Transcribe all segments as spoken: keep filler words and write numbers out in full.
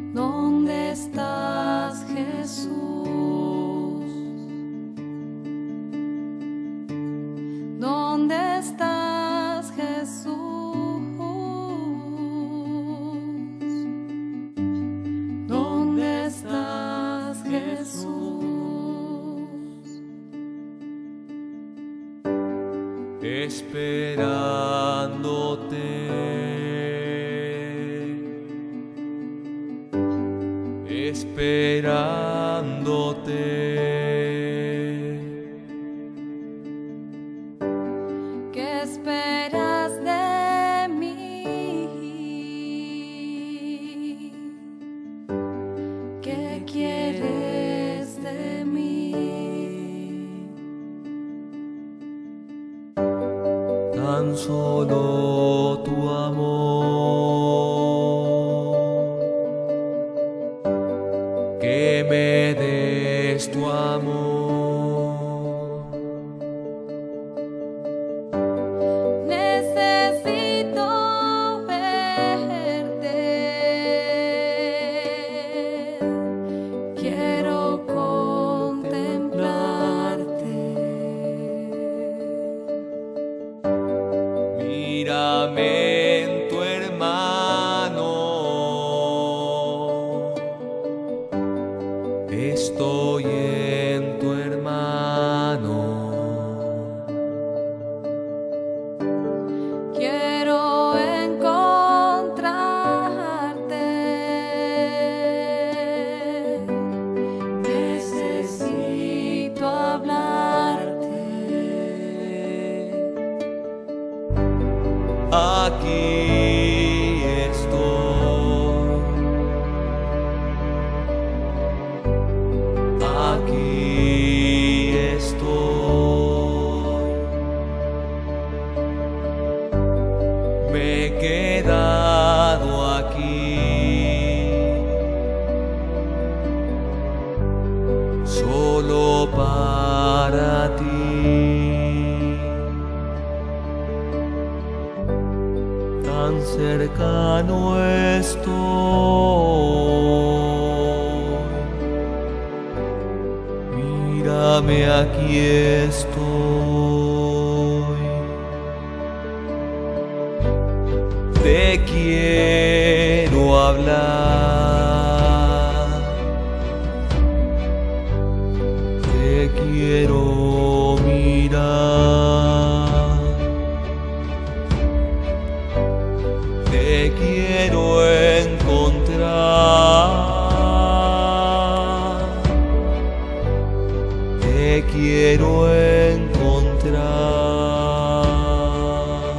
¿Dónde estás, Jesús? ¿Dónde estás, Jesús? ¿Dónde estás, Jesús? Esperándote, esperándote, ¿qué esperas de mí? ¿Qué quieres de mí? tan solo tu amor, que me des tu amor. Necesito verte, quiero contemplarte. Mírame en tu hermano, estoy en tu hermano. Quiero encontrarte, necesito hablarte. Aquí estoy, aquí estoy. Me he quedado aquí, solo para ti. Tan cercano estoy, mírame, aquí estoy. Te quiero hablar, te quiero mirar. Te quiero encontrar, te quiero encontrar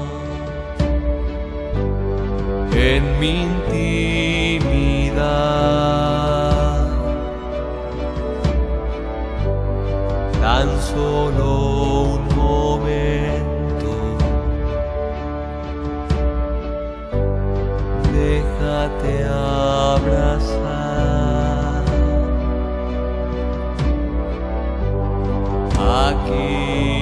en mi intimidad, tan solo un momento. Déjate abrazar, aquí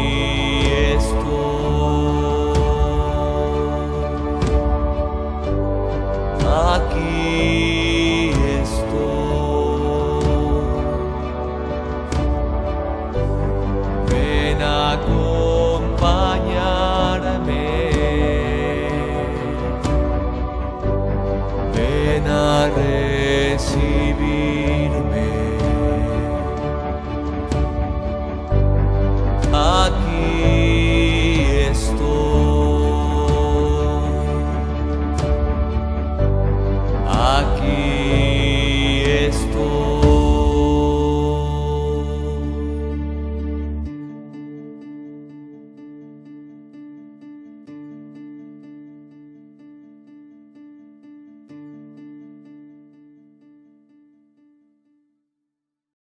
estoy, aquí estoy. Ven a acompañarme, ven a recibir